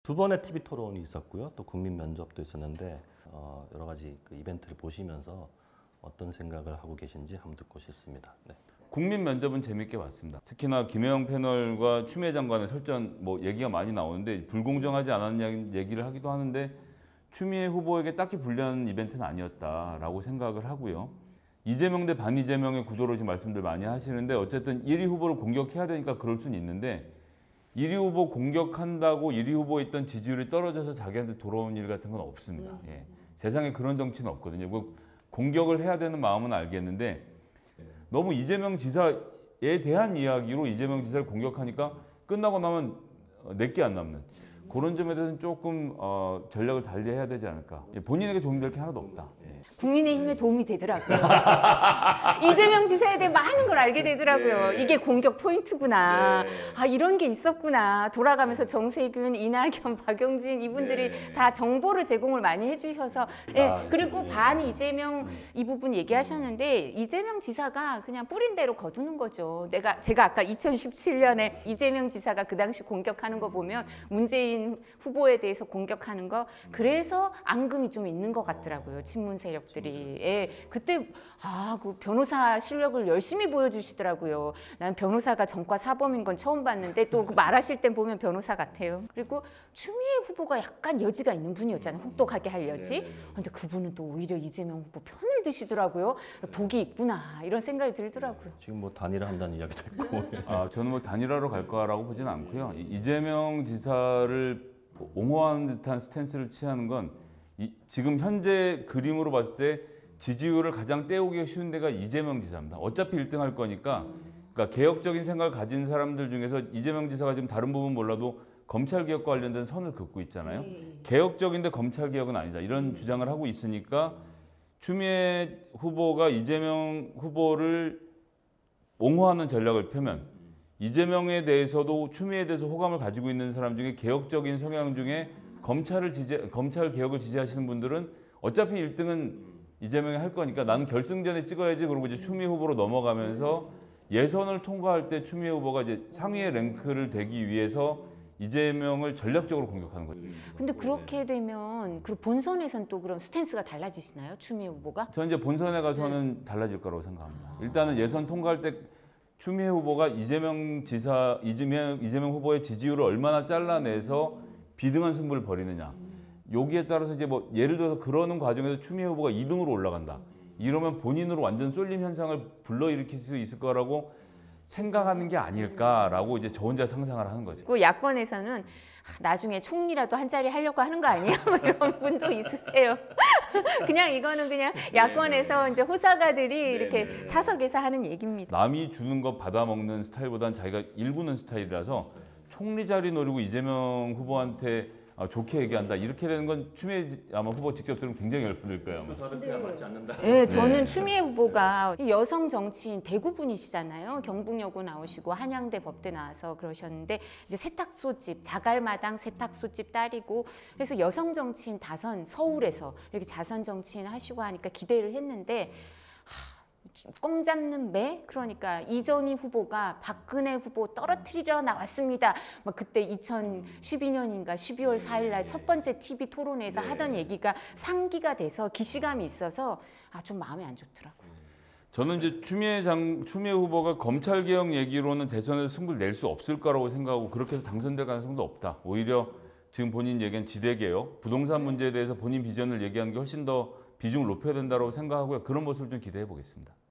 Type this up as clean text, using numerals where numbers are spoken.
두 번의 TV 토론이 있었고요. 또 국민 면접도 있었는데 여러 가지 그 이벤트를 보시면서 어떤 생각을 하고 계신지 한번 듣고 싶습니다. 네. 국민 면접은 재밌게 봤습니다. 특히나 김혜영 패널과 추미애 장관의 설전 뭐 얘기가 많이 나오는데 불공정하지 않았냐는 얘기를 하기도 하는데 추미애 후보에게 딱히 불리한 이벤트는 아니었다라고 생각을 하고요. 이재명 대 반이재명의 구도로 지금 말씀들 많이 하시는데 어쨌든 1위 후보를 공격해야 되니까 그럴 수는 있는데 1위 후보 공격한다고 1위 후보에 있던 지지율이 떨어져서 자기한테 돌아온 일 같은 건 없습니다. 예. 세상에 그런 정치는 없거든요. 뭐 공격을 해야 되는 마음은 알겠는데 너무 이재명 지사에 대한 이야기로 이재명 지사를 공격하니까 끝나고 나면 내게 안 남는 그런 점에 대해서는 조금 전략을 달리해야 되지 않을까. 본인에게 도움이 될 게 하나도 없다. 예. 국민의힘에 도움이 되더라고요. 이재명 지사에 대해 많은 걸 알게 되더라고요. 네. 이게 공격 포인트구나. 네. 아, 이런 게 있었구나. 돌아가면서 정세균, 이낙연, 박용진 이분들이 네. 다 정보를 제공을 많이 해주셔서 예, 그리고 네. 반 이재명 이 부분 얘기하셨는데 이재명 지사가 그냥 뿌린 대로 거두는 거죠. 제가 아까 2017년에 이재명 지사가 그 당시 공격하는 거 보면 문재인 후보에 대해서 공격하는 거 그래서 앙금이 좀 있는 것 같더라고요. 친문 세력들이. 예, 그때 그 변호사 실력을 열심히 보여주시더라고요. 난 변호사가 전과 사범인 건 처음 봤는데 또 그 말하실 땐 보면 변호사 같아요. 그리고 추미애 후보가 약간 여지가 있는 분이었잖아요. 혹독하게 할 여지. 근데 그분은 또 오히려 이재명 후보 편을 드시더라고요. 복이 있구나 이런 생각이 들더라고요. 지금 뭐 단일화한다는 이야기도 있고. 저는 뭐 단일화로 갈 거라고 보지는 않고요. 이재명 지사를 옹호하는 듯한 스탠스를 취하는 건 지금 현재 그림으로 봤을 때 지지율을 가장 떼우기가 쉬운 데가 이재명 지사입니다. 어차피 1등 할 거니까 그러니까 개혁적인 생각을 가진 사람들 중에서 이재명 지사가 지금 다른 부분 몰라도 검찰개혁과 관련된 선을 긋고 있잖아요. 개혁적인데 검찰개혁은 아니다. 이런 주장을 하고 있으니까 추미애 후보가 이재명 후보를 옹호하는 전략을 펴면 이재명에 대해서도 추미애에 대해서 호감을 가지고 있는 사람 중에 개혁적인 성향 중에 검찰 개혁을 지지하시는 분들은 어차피 1등은 이재명이 할 거니까 나는 결승전에 찍어야지 그러고 이제 추미애 후보로 넘어가면서 예선을 통과할 때 추미애 후보가 이제 상위의 랭크를 되기 위해서 이재명을 전략적으로 공격하는 거죠. 근데 그렇게 되면 그 본선에선 또 그럼 스탠스가 달라지시나요? 추미애 후보가? 저는 이제 본선에 가서는 달라질 거라고 생각합니다. 일단은 예선 통과할 때 추미애 후보가 이재명 후보의 지지율을 얼마나 잘라내서 비등한 승부를 벌이느냐. 여기에 따라서 이제 뭐 예를 들어서 그러는 과정에서 추미애 후보가 2등으로 올라간다. 이러면 본인으로 완전 쏠림 현상을 불러일으킬 수 있을 거라고 생각하는 게 아닐까라고 이제 저 혼자 상상을 하는 거죠. 그 야권에서는 나중에 총리라도 한 자리 하려고 하는 거 아니야? 뭐 이런 분도 있으세요. 그냥 이거는 그냥 야권에서 이제 호사가들이 이렇게 사석에서 하는 얘기입니다. 남이 주는 거 받아먹는 스타일보다는 자기가 일구는 스타일이라서 총리 자리 노리고 이재명 후보한테 좋게 얘기한다. 이렇게 되는 건 추미애 아마 후보 직접 들으면 굉장히 열받을 거예요. 맞지 않는다. 네, 저는 추미애 후보가 여성 정치인 대구 분이시잖아요. 경북여고 나오시고 한양대 법대 나와서 그러셨는데 이제 세탁소집, 자갈마당 세탁소집 딸이고 그래서 여성 정치인 다선 서울에서 이렇게 자선 정치인 하시고 하니까 기대를 했는데 껌 잡는 매? 그러니까 이전희 후보가 박근혜 후보 떨어뜨리러 나왔습니다. 막 그때 2012년인가 12월 4일 날 첫 번째 TV 토론회에서 하던 얘기가 상기가 돼서 기시감이 있어서 좀 마음에 안 좋더라고요. 저는 이제 추미애 후보가 검찰개혁 얘기로는 대선에서 승부를 낼 수 없을 거라고 생각하고 그렇게 해서 당선될 가능성도 없다. 오히려 지금 본인 얘기한 지대개혁, 부동산 문제에 대해서 본인 비전을 얘기하는 게 훨씬 더 비중을 높여야 된다고 생각하고요. 그런 모습을 좀 기대해 보겠습니다.